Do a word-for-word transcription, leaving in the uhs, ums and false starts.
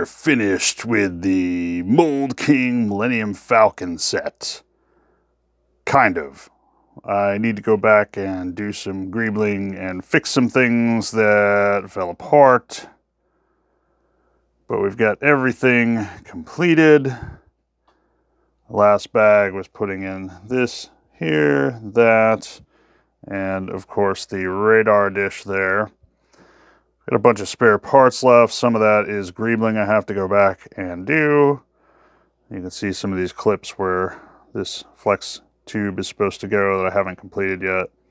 we're finished with the Mould King Millennium Falcon set. Kind of. I need to go back and do some greebling and fix some things that fell apart. But we've got everything completed. The last bag was putting in this here, that, and of course the radar dish there. Got a bunch of spare parts left. Some of that is greebling I have to go back and do. You can see some of these clips where this flex tube is supposed to go that I haven't completed yet.